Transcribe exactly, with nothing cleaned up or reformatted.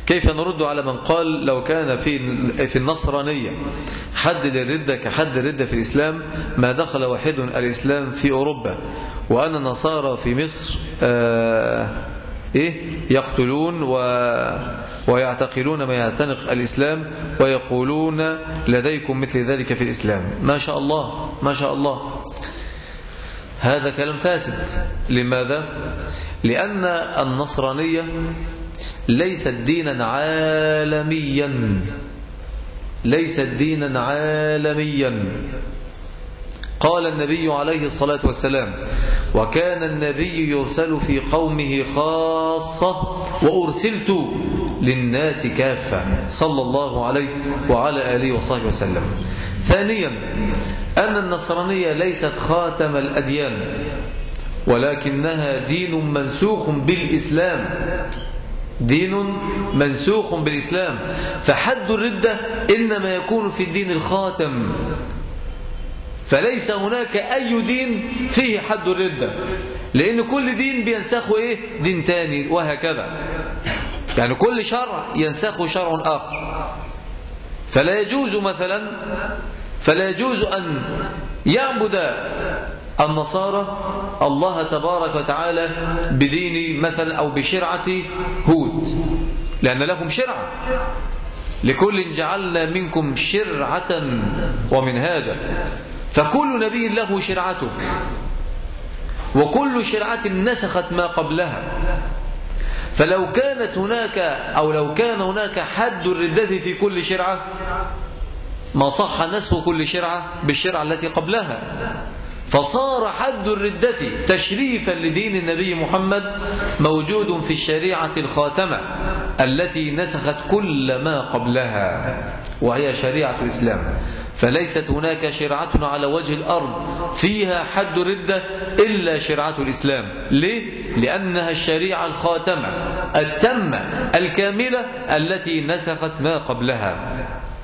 كيف نرد على من قال لو كان في في النصرانية حد للردة كحد الردة في الإسلام ما دخل واحد الإسلام في أوروبا، وأن النصارى في مصر آه إيه يقتلون و ويعتقلون ما يعتنق الإسلام ويقولون لديكم مثل ذلك في الإسلام. ما شاء الله ما شاء الله، هذا كلام فاسد. لماذا؟ لأن النصرانية ليست دينا عالميا، ليست دينا عالميا. قال النبي عليه الصلاة والسلام: وكان النبي يرسل في قومه خاصة وأرسلت للناس كافة، صلى الله عليه وعلى آله وصحبه وسلم. ثانيا، أن النصرانية ليست خاتم الأديان، ولكنها دين منسوخ بالإسلام، دين منسوخ بالإسلام. فحد الردة إنما يكون في الدين الخاتم، فليس هناك أي دين فيه حد الردة، لأن كل دين بينسخه إيه؟ دين تاني، وهكذا. يعني كل شرع ينسخه شرع آخر. فلا يجوز مثلا فلا يجوز أن يعبد النصارى الله تبارك وتعالى بدين مثلا أو بشرعة هود، لأن لهم شرعة، لكل جعلنا منكم شرعة ومنهاجا. فكل نبي له شرعته، وكل شرعة نسخت ما قبلها. فلو كانت هناك أو لو كان هناك حد الردة في كل شرعة ما صح نسخ كل شرعة بالشرعة التي قبلها، فصار حد الردة تشريفا لدين النبي محمد موجود في الشريعة الخاتمة التي نسخت كل ما قبلها، وهي شريعة الإسلام. فليست هناك شرعة على وجه الأرض فيها حد ردة إلا شرعة الإسلام. ليه؟ لأنها الشريعة الخاتمة التامة الكاملة التي نسخت ما قبلها.